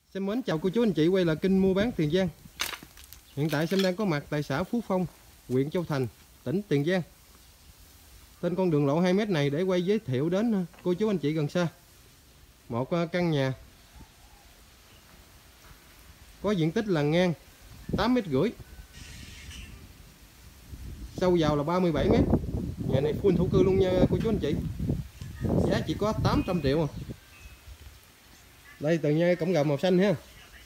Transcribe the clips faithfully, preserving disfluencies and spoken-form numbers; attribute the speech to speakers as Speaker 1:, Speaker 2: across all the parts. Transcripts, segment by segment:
Speaker 1: Xin mến chào cô chú anh chị quay lại kênh mua bán Tiền Giang. Hiện tại Sam đang có mặt tại xã Phú Phong, huyện Châu Thành, tỉnh Tiền Giang. Trên con đường lộ hai mét này để quay giới thiệu đến cô chú anh chị gần xa một căn nhà có diện tích là ngang tám mét rưỡi, sâu vào là ba mươi bảy mét. Nhà này full thổ cư luôn nha cô chú anh chị. Giá chỉ có tám trăm triệu à. Đây tường nhà cổng gào màu xanh ha.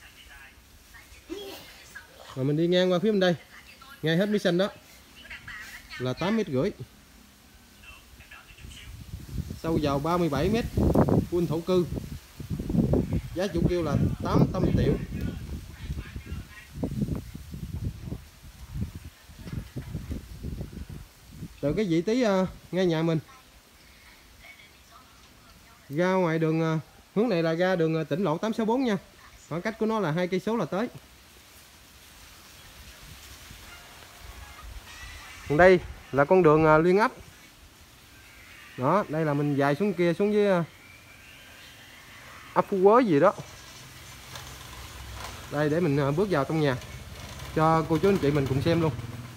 Speaker 1: Rồi mình đi ngang qua phía bên đây, ngay hết mí xanh đó là tám mét rưỡi, sâu vào ba mươi bảy mét, full thổ cư. Giá chủ kêu là tám trăm triệu. Từ cái vị trí uh, ngay nhà mình ra ngoài đường uh, hướng này là ra đường uh, tỉnh lộ tám sáu bốn nha. Khoảng cách của nó là hai cây số là tới. Còn đây là con đường uh, liên ấp. Đó, đây là mình dài xuống kia xuống với uh, ấp Phú Quế gì đó. Đây để mình uh, bước vào trong nhà cho cô chú anh chị mình cùng xem luôn.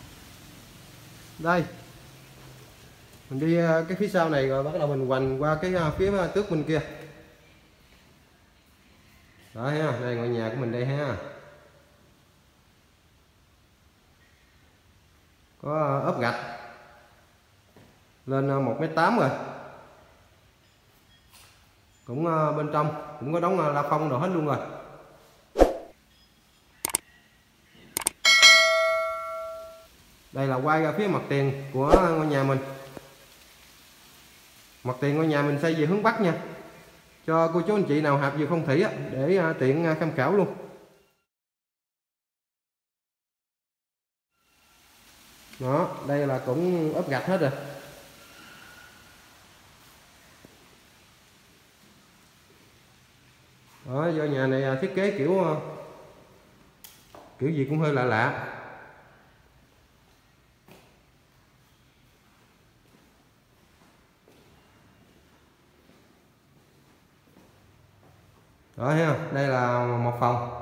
Speaker 1: Đây. Mình đi uh, cái phía sau này rồi bắt đầu mình hoành qua cái uh, phía uh, trước bên kia. Đó ha, đây ngôi nhà của mình đây ha. Có ốp gạch lên một mét tám rồi. Cũng bên trong cũng có đóng la phong đồ hết luôn rồi. Đây là quay ra phía mặt tiền của ngôi nhà mình. Mặt tiền ngôi nhà mình xây về hướng Bắc nha, cho cô chú anh chị nào học về phong thủy để tiện tham khảo luôn. Đó, đây là cũng ốp gạch hết rồi. Đó, do nhà này thiết kế kiểu kiểu gì cũng hơi lạ lạ. Đó ha, đây là một phòng.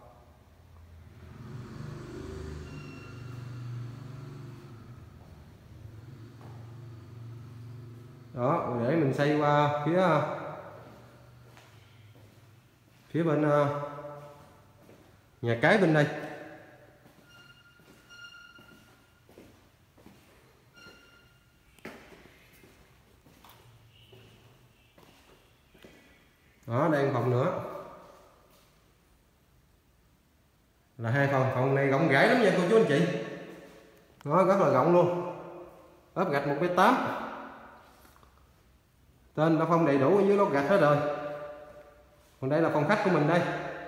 Speaker 1: Đó, để mình xây qua phía phía bên nhà cái bên đây. Đó, đây một phòng nữa. Là hai phòng, phòng này rộng rãi lắm nha cô chú anh chị. Nó rất là rộng luôn. Ốp gạch một mét tám. Tên đã phong đầy đủ ở dưới lót gạch hết rồi. Còn đây là phòng khách của mình đây.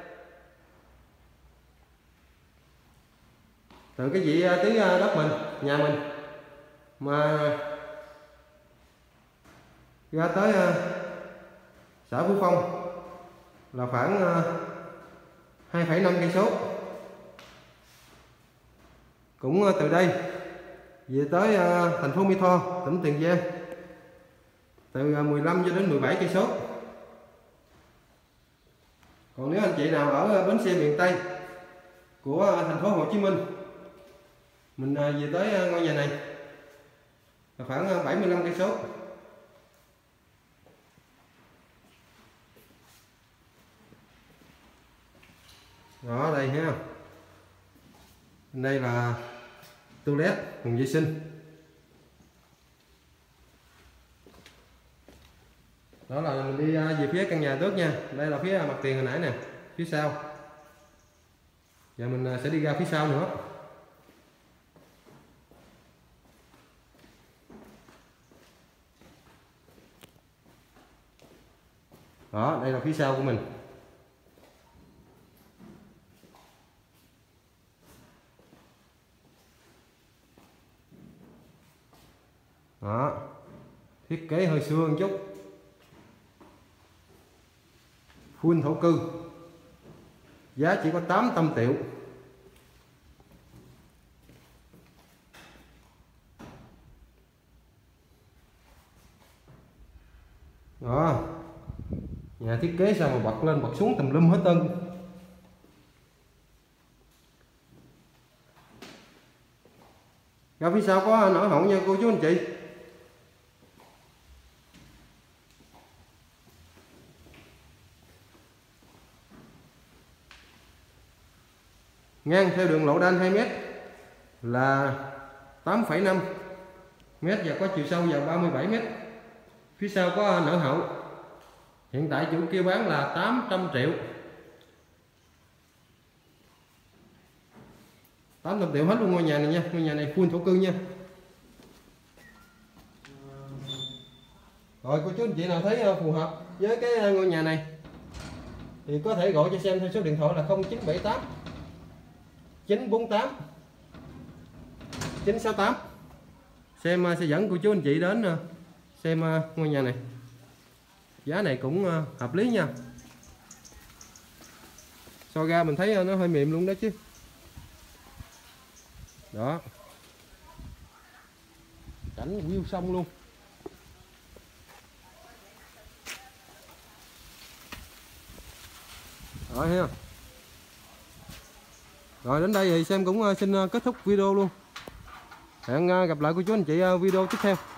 Speaker 1: Từ cái vị trí đất mình, nhà mình mà ra tới xã Phú Phong là khoảng hai phẩy năm cây số. Cũng từ đây về tới thành phố Mỹ Tho, tỉnh Tiền Giang từ mười lăm cho đến mười bảy cây số. Còn nếu anh chị nào ở bến xe miền Tây của thành phố Hồ Chí Minh, mình về tới ngôi nhà này là khoảng bảy mươi lăm cây số. Đó, đây ha. Đây là toilet cùng vệ sinh. Đó là mình đi về phía căn nhà trước nha. Đây là phía mặt tiền hồi nãy nè, phía sau. Giờ mình sẽ đi ra phía sau nữa. Đó, đây là phía sau của mình. Đó, thiết kế hơi xưa một chút, full thổ cư, giá chỉ có tám trăm triệu. Đó, nhà thiết kế sao mà bật lên bật xuống tùm lum hết trơn. Ra phía sau có nổi hậu nha cô chú anh chị. Ngang theo đường lộ đan hai mét là tám phẩy năm mét và có chiều sâu vào ba mươi bảy mét. Phía sau có nở hậu. Hiện tại chủ kêu bán là tám trăm triệu. tám trăm triệu hết luôn ngôi nhà này nha. Ngôi nhà này full thổ cư nha. Rồi cô chú anh chị nào thấy phù hợp với cái ngôi nhà này thì có thể gọi cho xem theo số điện thoại là không chín bảy tám chín bốn tám chín sáu tám. Xem sẽ dẫn cô chú anh chị đến xem ngôi nhà này. Giá này cũng hợp lý nha. So ra mình thấy nó hơi mềm luôn đó chứ. Đó. Cảnh view sông luôn. Rồi ha. Rồi đến đây thì xem cũng xin kết thúc video luôn. Hẹn gặp lại cô chú anh chị video tiếp theo.